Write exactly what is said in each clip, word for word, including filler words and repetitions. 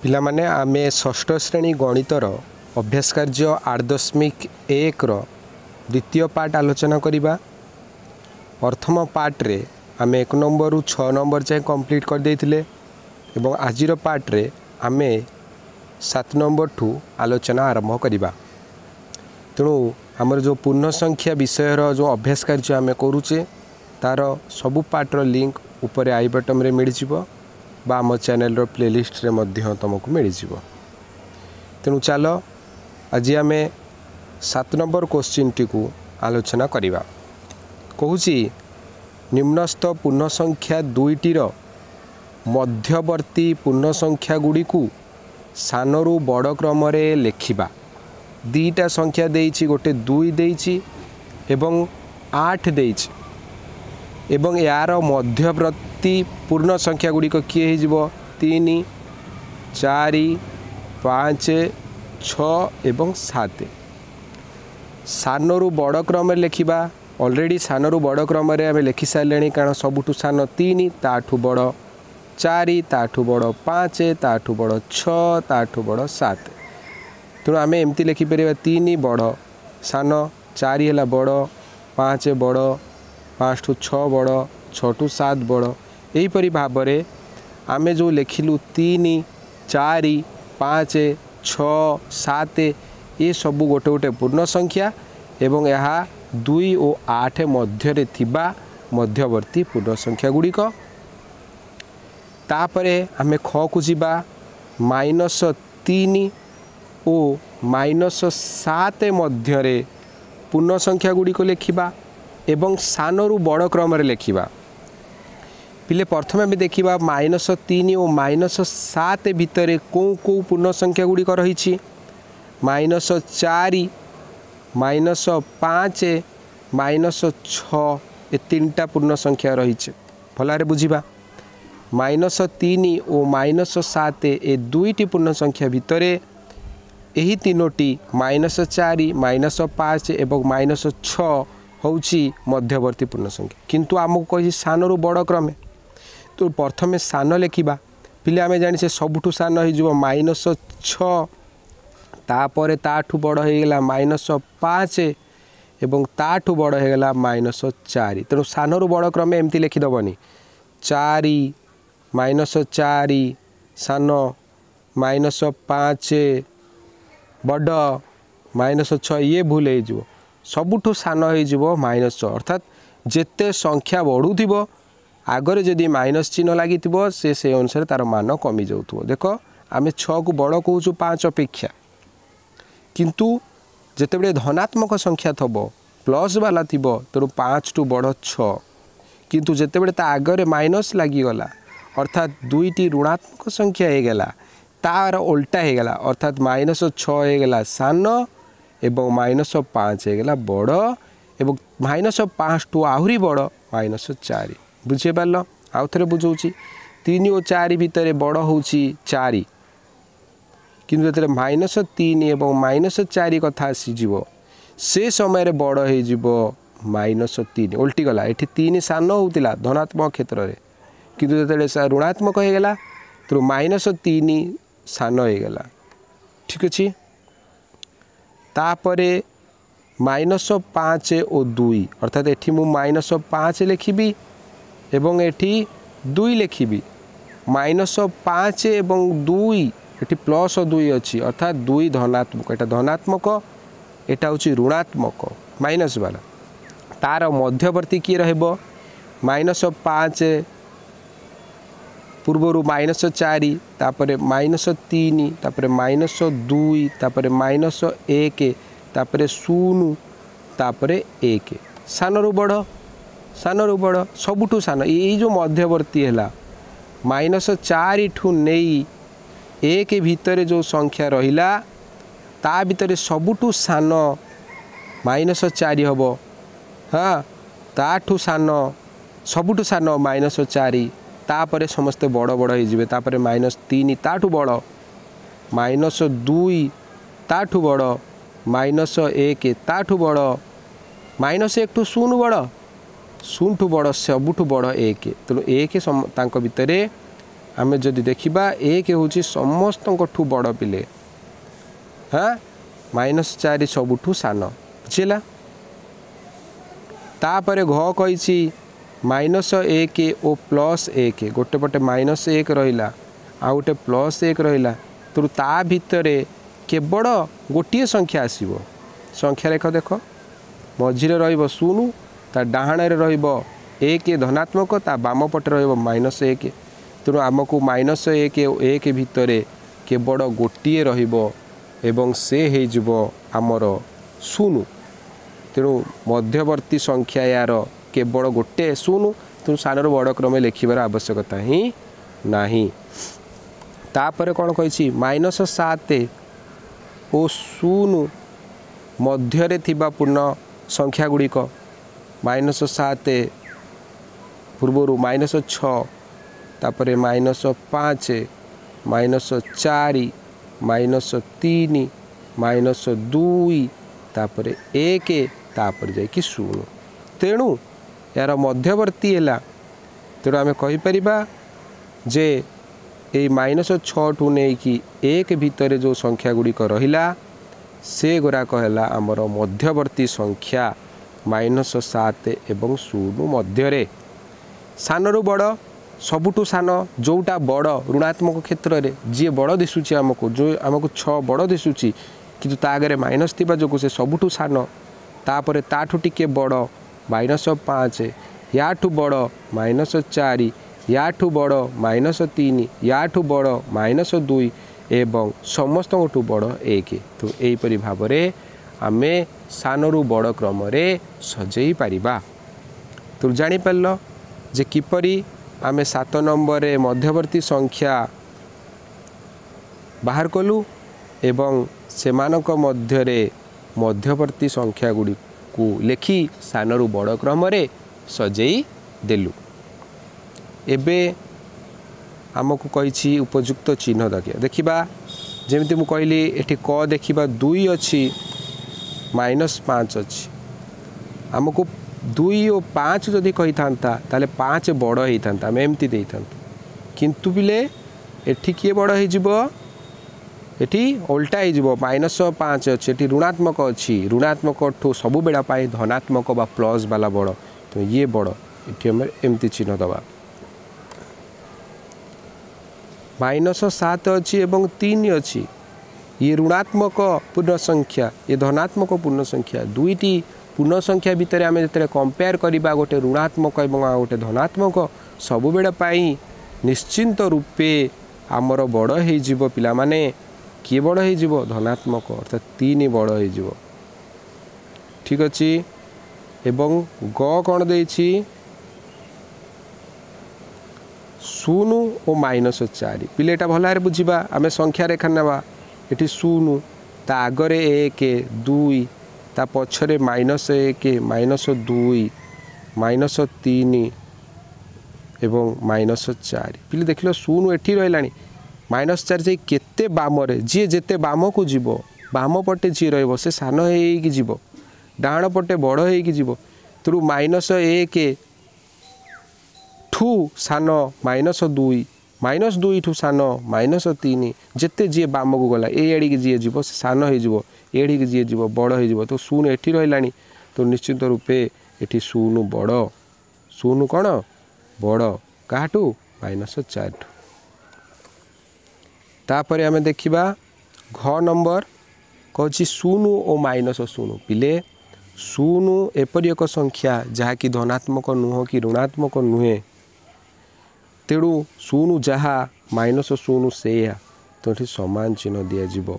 पिला माने आमे षष्ठ श्रेणी गणितर अभ्यास कार्य आठ दशमिक एक द्वितीय पार्ट आलोचना करिबा। प्रथम पार्ट रे आमे एक नंबर रु छह नंबर जाए कंप्लीट कर देथिले एवं आजिर पार्ट रे आमे सात नंबर ठू आलोचना आरंभ करिबा। तेणु आमर जो पूर्ण संख्या विषय रो जो अभ्यास कार्य आमे करूचे तार सबु पार्ट रो लिंक ऊपर आई बटन रे मिल जिवो बा आम चैनल रो प्लेलिस्ट रे मध्य तुमको मिल जिवो। तेणु चलो आज आम सात नंबर क्वेश्चन टी को आलोचना करिबा। कहूची निम्नस्थ पूर्ण संख्या दुईटीर मध्यवर्ती पूर्ण संख्या गुड़ी को सानरू बड़ क्रम रे लेखिबा। दीटा संख्या देइछि, गोटे दुई देइछि एवं आठ देइछि एवं यार मध्यवर्ती पूर्ण संख्या गुड़िक किए हो तीन चार पाँच छः एवं सात। सानरू बड़ क्रम लेखिबा। ऑलरेडी सानरू बड़ क्रम रे आमे लेखि सारे कारण सबुठु सान तीन ताठू बड़ चार ताठू बड़ पाँच ताठू बड़ छः ताठू बड़ सात। तेणु आमे एमती लेखिपर तीन बड़ सान चार है बड़ पाँच बड़ पाँच टू छः बड़ छः टू सात बड़। यहीपरि भाव में आमे जो लेखिलु तीन चार पाँच छः सात ये सबू गोटे गोटे पूर्ण संख्या एवं यह दुई और आठ मध्य थिबा मध्यवर्ती पूर्ण संख्या गुड़िक। तापरे आमे ख को जीवा माइनस तीन और माइनस सात मध्य पूर्ण संख्या गुड़िक लेखिबा एवं सानरू बड़ क्रम लेखिबा। पिले प्रथम आम देखा माइनस तीन और माइनस सात भितर कौ कौ पूर्ण संख्या गुड़िक रही। माइनस चार माइनस पाँच माइनस छः ये तीन टा पूर्ण संख्या रही। भलारे बुझिबा माइनस तीन और माइनस सात ए दुईटी पूर्ण संख्या भितर यही तीनोटी माइनस चार माइनस पाँच एवं माइनस छः होउची मध्यवर्ती पूर्ण संख्या। किंतु आमको कही सानरू बड़ क्रमे तो प्रथमे सान लेखिबा। पिले आमे जानिछे सबुठु सान हो माइनस छः तापर ताठू बड़ होगला माइनस पाँच एवं ताठू बड़ होगला माइनस चार। तेणु सानरू बड़ क्रमे एमती लिखिदबनी चार माइनस चार सान माइनस पाँच बड़ माइनस छः ये भूल हो सबुठु सान हो माइनस छः। अर्थात जेते संख्या बढ़ुथिबो आगरे जदि माइनस चिन्ह लगी से से अनुसार तार मान कमी जाउथबो। देख आमे छः को बड़ कहूँ पाँच अपेक्षा, किंतु जेतेबेले धनात्मक संख्या थबो प्लस वाला थिबो तेणु पाँच टू बड़ छः, किंतु जेतेबेले ता आगरे माइनस लागिगला अर्थात दुईटी ऋणात्मक संख्या होगला तार उल्टा होगला अर्थात माइनस छः होगला सान एवं माइनस पाँच होगला बड़ एवं माइनस पाँच टू आहरी बड़ माइनस चार। बुझे पार आउ थे बुझाऊँ तीन और चार भितर बड़ हूँ चार, किंतु जो माइनस तीन एवं माइनस चार कथा आसीज से समय बड़ हो माइनस तीन उल्टी गला। ये तीन सान होता धनात्मक क्षेत्र में, किंतु जो ऋणात्मक होगला तो माइनस तीन सान होगला। ठीक अच्छे। तापरे माइनस पाँच और दुई अर्थात एठी मु माइनस पाँच लिखी एवं एठी दुई लिखी। माइनस पाँच एवं दुई एठी प्लस दुई अच्छी अर्थात दुई धनात्मक एटा धनात्मक एटा हूँ ऋणात्मक माइनस वाला। तार मध्यवर्ती किए रहिबो माइनस पाँच पूर्वर माइनस चार तापर माइनस तीन तापर माइनस दुई तापर माइनस एक तापर शून्य तापर एक। सानरू बड़ सानरू बड़ सबुठु सान ये जो मध्यवर्ती है माइनस चार ठू नहीं एक भितर जो संख्या रहिला ता भितर सबुठु सान माइनस चार हम। हाँ ताठू सान सबुठु सान माइनस चार तापर समस्ते बड़ बड़ हो तापर माइनस तीन ताठू बड़ माइनस दुई ताठू बड़ माइनस एक ताठू बड़ माइनस एक टू शून्य बड़ शून्य टू बड़ सबुठू बड़ एक। तेणु एक तांको भितर आमे जदि देखिबा एक होची समस्तठू बड़ पिले हाँ माइनस चार सबुठू सान बुझेगा तापर घ कही माइनस एक ओ प्लस एक गोटे पटे माइनस एक रहा आ गोटे प्लस एक रहा तो ता भितर केवल गोटे संख्या आसब संख्या रेख देख मझिरे रहिबो शून्य ता डाहाणे रहिबो एक धनात्मक ता बाम पटे रहिबो माइनस एक तेणु आमको माइनस एक एक भितर केवल गोटे रहिबो एवं से हेजिबो आमर शून्य तेणु मध्यवर्ती संख्या यार केवल गोटे शून्य तेणु सानर बड़ क्रमे लिखिबार आवश्यकता ही नाही। तापर कौन कही माइनस सात ओ शून्य मध्यरे थिबा पूर्ण संख्या गुड़िक माइनस सात पूर्वर माइनस छपर माइनस पाँच माइनस चार माइनस तीन माइनस दुई तापर एक तापर जाकि शून्य तेणु यार मध्यवर्ती है तेणु आम कहीपर जे ये माइनस छठू नहीं कि एक भितर जो संख्या गुड़िक रहा से गुराक है आमर मध्यवर्ती संख्या माइनस सात एवं शून्य मध्य सानू बड़ सबुठू सान जोटा बड़ ऋणात्मक क्षेत्र में जी बड़ दिशुची आमको जो आमको छ बड़ दिशुची किंतु तागरे माइनस थी जो से सबुठू सान तापर ताठू टिके बड़ माइनस पाँच याठू बड़ माइनस चार याठू बड़ माइनस तीन याठू बड़ माइनस दुई एवं समस्त बड़ एक तो यहीपरि भाव में आमे सानरू बड़ क्रम सजई पारिबा। तो जानीपार जे किपरि आमे सात नंबर मध्यवर्ती संख्या बाहर कलु एवं सेमानक मध्यरे मध्यवर्ती संख्या गुड़ी को लेखि सानरू बड़ क्रम सजई देलु। एबे आमको कही उपयुक्त चिन्ह देखिए देखा जमी मुझे कहली एटी क देखा दुई अच्छी माइनस पाँच अच्छी आमको दुई और पाँच जदि कही था ताले पाँच बड़ होता आम एमती दे था किंतु बिले एठी किए बड़ हो एठी उल्टा हो माइनस पाँच अच्छे एटी ऋणात्मक अच्छी ऋणात्मक ठू सबु बेड़ा पाए धनात्मक बा प्लस वाला बड़ तो ये बड़ ये आम एमती चिन्ह दबा माइनस सात अच्छी एवं तीन अच्छी ये ऋणात्मक पूर्ण संख्या ये धनात्मक पूर्ण संख्या दुईटी पूर्ण संख्या भितर आम जो कंपेयर करवा गोटे ऋणात्मक और गोटे धनात्मक सबु बेड़ा पाई निश्चिंत रूपे आमर बड़ हो पिला माने किए बड़ हो धनात्मक अर्थात तीन बड़ हो ठीक अच्छे एवं ग कौन दे शून्य और माइनस चार पिलेटा भल भाव बुझा आम संख्या रेखा नेबा ये शून्य ता आगरे एक दुई ता पछरे माइनस एक माइनस दुई माइनस तीन एवं माइनस चार पिले देख लो शून्य एठी रहा माइनस चार जाई केते बामरे जी जेते बाम को जीव बाम पटे जी रहिबो से सान होइकी जीव डाहाण पटे बड़ होइकी जीव तेणु माइनस एक ठू सान माइनस दुई माइनस दुई ठू सान माइनस तीन जिते जी बाम को गला ये जी जीव से सान हो एड़ी जी जीव बड़ हो तो शून्य एठी रहा तो निश्चित रूपे एठी शून्य बड़ शून्य कौन बड़ काटू माइनस चार ठू तापर आम देखा घ नंबर कौची शून्य और माइनस शून्य पिले शून्य एपरी एक संख्या जहाँकि धनात्मक नुह कि ऋणात्मक नुहे तेणु शून्य जहाँ माइनस शून्य से तो सामान चिन्ह दिज्व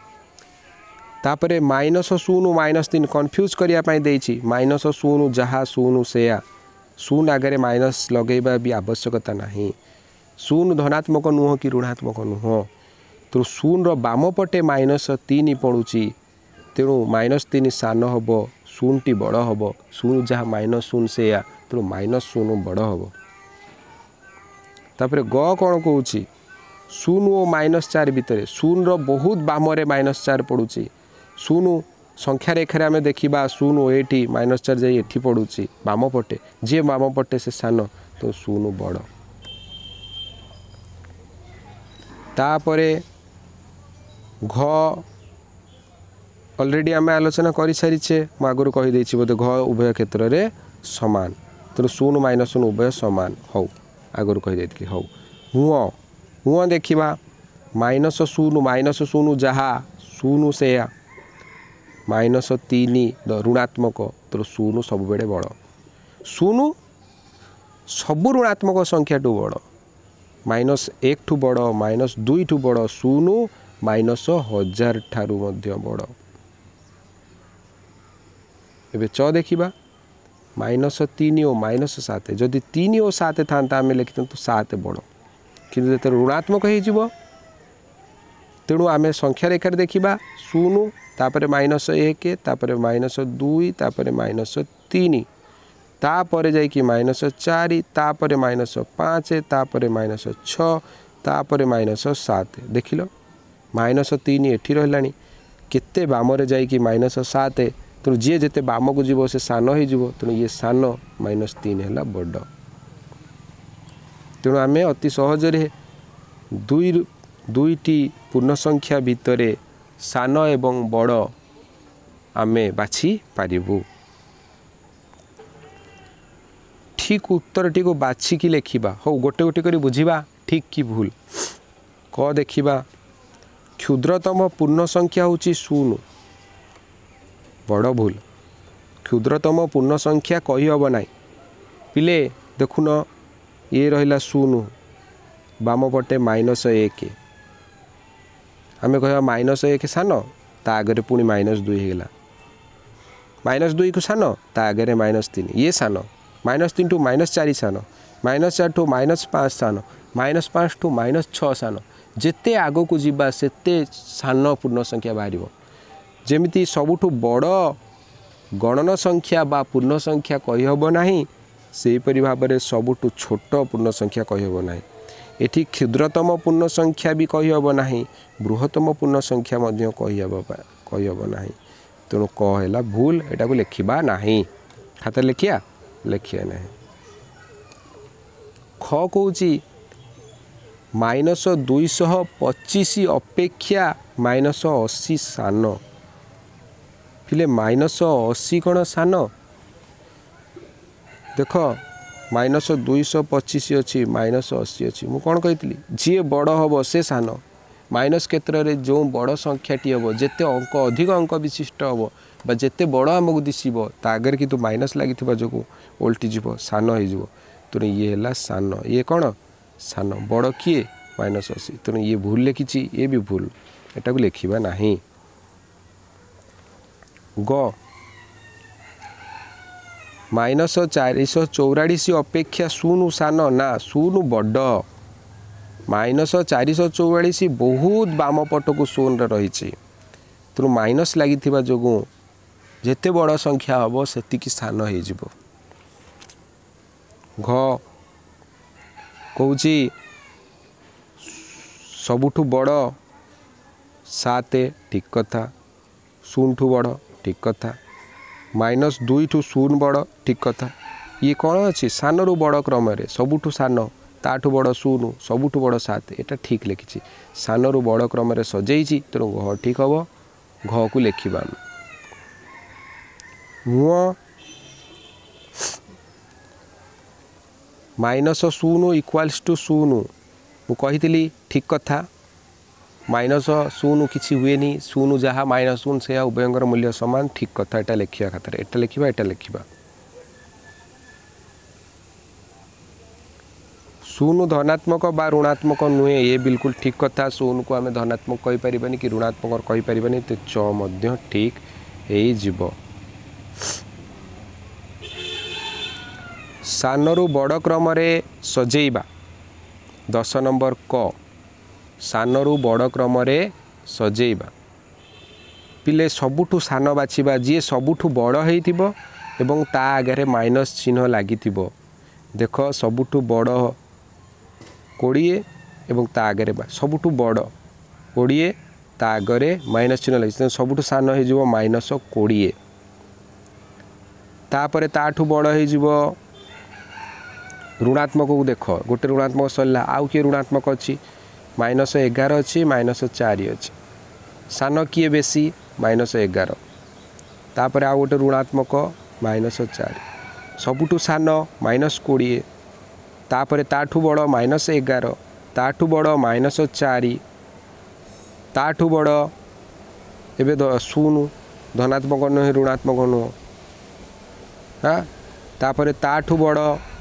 तापर माइनस शून्य माइनस तीन कन्फ्यूज करने माइनस शून्य जहाँ शून्य से शून्य आगे माइनस लगेबा भी आवश्यकता नहीं शून्य धनात्मक नुह कि ऋणात्मक नुह तो शून्य बाम पटे माइनस तीन पड़ुची तेणु माइनस तीन सान हम शून्य टी बड़ हम शून्य जहाँ माइनस शून्य से तेणु माइनस शून्य बड़ हम तापर ग कौन कौन शून्य और माइनस चार भितर शून्य बहुत बामरे माइनस चार पड़ुची शून्य संख्या रेखार आम देखा शून्य एटी माइनस चार जाए एटी पड़ुची बाम पटे जी बाम पटे से सान तो शून्य बड़ तापरे घ ऑलरेडी आम आलोचना कर सारीचे आगुरी कहीदे बोधे घ उभय क्षेत्र में सामान तेणु शून्य माइनस शून्य उभय सामान हौ आगुरी कहीदे हौ हुआ हुआ देखा माइनस शून्य माइनस शून्य जहाँ शून्य से माइनस तीन ऋणात्मक तेणु शून्य सब बड़े बड़ शून्य सब ऋणात्मक संख्या टू बड़ माइनस एक ठू बड़ माइनस दुई ठू बड़ शून्य माइनस हजार ठारू मध्य बड़ एबे च देखा माइनस तीन और माइनस सात जदि तीन और सात था आम लिखि तो सात बड़ कि ऋणात्मक हो तेणु आम संख्या रेखार देखा शून्य तापर माइनस एक तापर माइनस दुई तापर माइनस तीन तापर जाइए माइनस चार तापर माइनस पाँच तापर माइनस छः तापर माइनस सात देख लो माइनस तीन एठी रहा केते बामरे जाइए माइनस सात तेणु जी जिते बाम को जीव से सान हो तेणु ये सान माइनस तीन है बड़ तेणु आम अति सहजरे दुई दुईटी पूर्ण संख्या भितर सान एवं बड़ आमे बाछि पारिबु ठीक उत्तर टी को बाछिकी लेखिबा हो गोटे गोटे करी बुझिबा ठीक कि भूल क देखिबा क्षुद्रतम पूर्ण संख्या होची शून्य बड़ भूल क्षुद्रतम पूर्ण संख्या कही हब ना पिले देखुन ये रहिला शून्य बाम पटे माइनस एक आमे कह माइनस एक सान ता आगे पुणी माइनस दुई होगा माइनस दुई को सान ता आगे माइनस तीन ये सान माइनस तीन टू माइनस चार सान माइनस चार टू माइनस पाँच सान माइनस पाँच टू माइनस छः सान जिते आग को जीवा सेते सान पूर्ण संख्या बाहर जमिति सबुठु बड़ गणन संख्या बा पूर्ण संख्या कही हब नाही सेहीपरि भाव में सबुठु छोट पूर्ण संख्या कही हब नाही एठी क्षुद्रतम पूर्ण संख्या भी कही हब नाही बृहत्तम पूर्ण संख्या मध्य कही हब कही हब नाही तेणु कहला भूल एटा को लिखिबा नाही खाता लिखिया लिखिया नहीं ख कहूँ माइनस दुईश पचीस अपेक्षा माइनस अशी सान पिले माइनस अशी कौन सान देख माइनस दुईश पचीस अच्छी माइनस अशी अच्छी मुझे कौन कही जी बड़ हम से सान माइनस क्षेत्र में जो बड़ संख्याटी हम जिते अंक अधिक अंक विशिष्ट हम बा जिते बड़ आमको दिशब तागर कि माइनस लगी जो ओल्टी सान हो तेणु ये है सान ये कौन सान बड़ किए माइनस अशी तेणु ये भूल लिखी ये भी भूल एटा को लिखा नहीं ग माइनस चारिश चौराश अपेक्षा शून्य सान ना शून्य बड़ माइनस चारिश चौराश बहुत बाम पट को शून्य रही तेणु माइनस लगी जो जिते बड़ संख्या हम सेतिकी सान हो घ कहूँ सबुठु बड़ सात ठीक कथा शून्य ठू बड़ ठीक कथा माइनस दुई ठू शून्य बड़ ठीक कथा ये कौन अच्छी सान रु बड़ क्रम सबुठु सान ताठू बड़ शून्य सबुठु बड़ सात एटा ठीक लिखी सान रु बड़ क्रम सजेई तेणु घ ठीक हम घ को लिखा मुह माइनस शून्य इक्वाल्स टू शून्य मुझी ठीक कथा माइनस शून्य किसी हुए शून्य जहाँ माइनस शून्य से उभयंकर मूल्य सामान ठीक कथा एटा लिखा खातर एटा लिखा एटा लिखा शून्य धनात्मक बा ऋणात्मक नुहे ये बिल्कुल ठीक कथा शून्य को आम धनात्मक कहीपर कि ऋणात्मक कहीपर तो च मध्य ठीक हो सान रु बड़ क्रम सजेइबा दस नंबर क सान रु बड़ क्रम सजेइबा पिले सबुठु सान बाछिबा जी सबुठु बड़ होइथिबो एवं ता आगे माइनस चिन्ह लगी देख सबुठु बड़ कोड़े एवं ता आगे सबुठु बड़ कोड़े ता आगे माइनस चिन्ह लगी सबुठु सान हो माइनस कोड़े तापर ताठू बड़ हो ऋणात्मक को देख गोटे ऋणात्मक सरला आउ किए ऋणात्मक अच्छी माइनस एगार अच्छी माइनस चारि अच्छी सान किए बेसी माइनस एगार तापर आ गोटे ऋणात्मक माइनस चारि सबुठू सान माइनस कोड़े तापर ताठू बड़ माइनस एगार ताठू बड़ माइनस चारि ताठू बड़ एवं शून्य धनात्मक नुहे ऋणात्मक नुह हाँ तापर ताठू बड़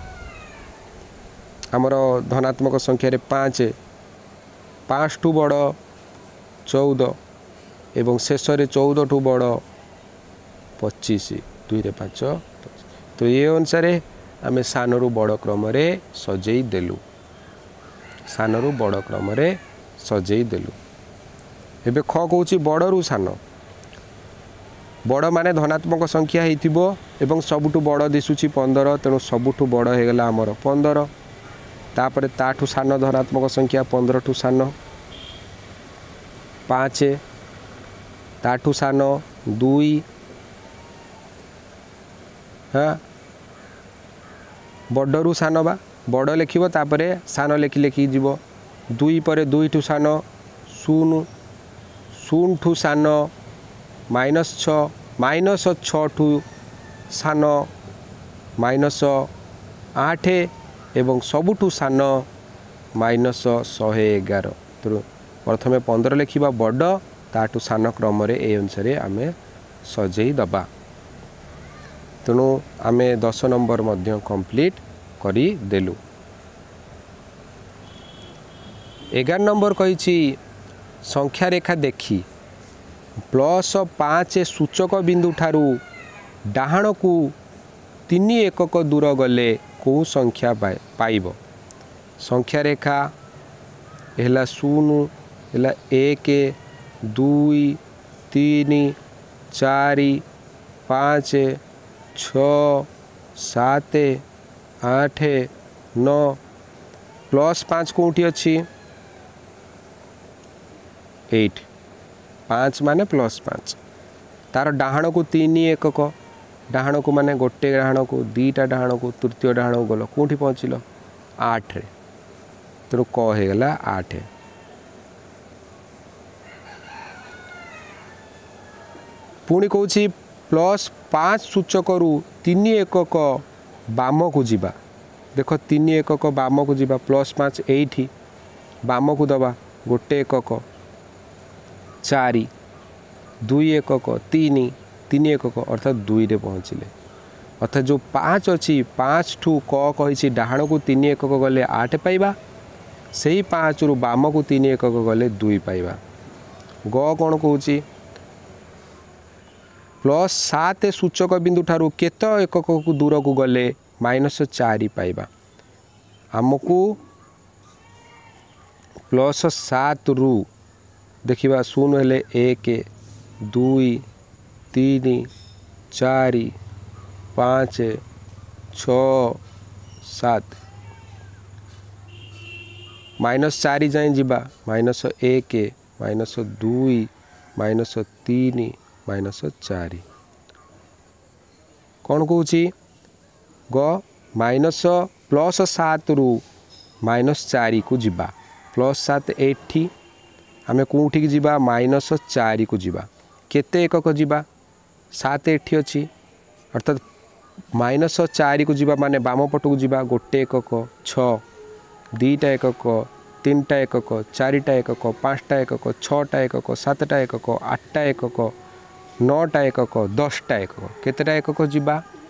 आमर धनात्मक संख्यार पाँच पाँच ठू बड़ चौदह एवं शेष चौदह ठू बड़ पच्चीस दुई रे पाँच तो ये अनुसार आम सानू बड़ क्रम सजई देलु सानू बड़ क्रम सजई देलु एबे ख कहूँ बड़रू सान बड़ माने धनात्मक संख्या होइथिबो एवं सबुठू बड़ दिशुची पंदर तेणु सबुठू बड़ हो गला आमर पंदर तापर ताठू सान धनात्मक संख्या पंदर ठू सान पाँच ताठू सान दुई हाँ बड़रू सान बा बड़ लिखिबो तापरे सान लिखि लिखि जीवो दुई पर दुई ठू सान शून्य शून्य ठू सान माइनस छ माइनस छ ठू सान माइनस आठ एवं सबुठू सान माइनस शहे एगार तो प्रथमे पंद्रह लिखा बड़ ताठू सान क्रम ए अनुसार आम सजई दबा तेणु आम दस नंबर मध्य कंप्लीट करी देलु। एगार नंबर कही संख्या रेखा देखी प्लस पाँच सूचक बिंदु ठारू डाहाण को तीन एकक दूर गले कौ संख्या पाइब संख्या रेखा है शून्य है एक दुई तीन चारि पाँच छ सात आठ नौ प्लस पाँच कौटी अच्छी एट पाँच माने प्लस पाँच तार डाहाण को तीन एकक डाहाण को माने गोटे डाहाण को दीटा डाहाण को तृतीय डाहाण को गल कौटी पहुँचल आठ तेणु क होगला आठ पुणी कहूँ प्लस पाँच सूचक रु तीन एकक बाम को जीवा देख तीन एकक बाम को जीवा प्लस पाँच एठी बाम को दबा गोटे एकक चारि दुई एकक तीन तीन एकक अर्थात दुई रे पहुँचले अर्थात जो पाँच अच्छी पाँच ठू क कही डाहाण को तीन एकक गले आठ पाइबा से ही पाँच रु बाम को तीन एकक गले दुई पाइबा ग कौन कहूँ प्लस सात सूचक बिंदु ठारू केत एकक को दूर को गले माइनस चारि पाइबा आमको प्लस सात रु देखिबा शून्य हेले एक दुई तीन चारि पाँच छ सात माइनस चारि जाए जीवा माइनस एक माइनस दुई माइनस तीन माइनस चारि कौन कहूँ ग माइनस प्लस सात रु माइनस चारि को जीवा प्लस सात एठी आम कौटी की जीवा माइनस चारि को जीवा केते एकक जीवा सात एठी अच्छी अर्थात माइनस चारि को जीवा माने बाम पट को जीवा गोटे एकक छ दीटा एकक तीनटा एकक चारिटा एकक पाँचटा एकक छटा एकक सातटा एकक आठटा एकक नौटा एकक दसटा एकक केतेटा एकक जीवा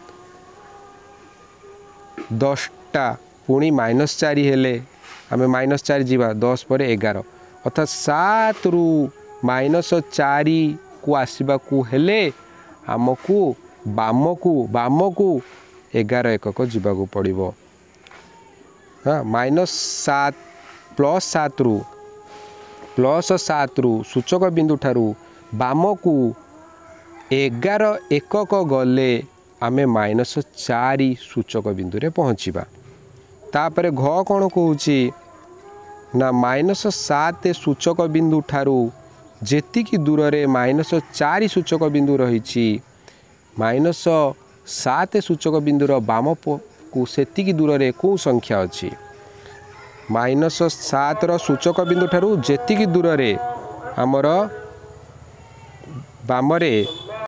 दसटा पुणी माइनस चारि हेले आम माइनस चारि जीवा दस पर एगार अर्थात सात रु माइनस चारि को आसवा को हेले आमको बाम को बाम को एगार एकक जीवा पड़ो हाँ माइनस सात प्लस सात रु प्लस सात रु सूचक बिंदु ठारू बाम को एगार एकक गले आमे माइनस चारि सूचक बिंदु रे पहुँचवा तापर घ कौन कहूँ ना माइनस सात सूचक बिंदु ठारू जेतिकी दूर रे माइनस चारि सूचक बिंदु रही माइनस सात सूचक बिंदुर बाम को सेतिकी दूर रे कौ संख्या अच्छी माइनस सात रो सूचक बिंदु ठारू जेतिकी दूर रे आमर बामरे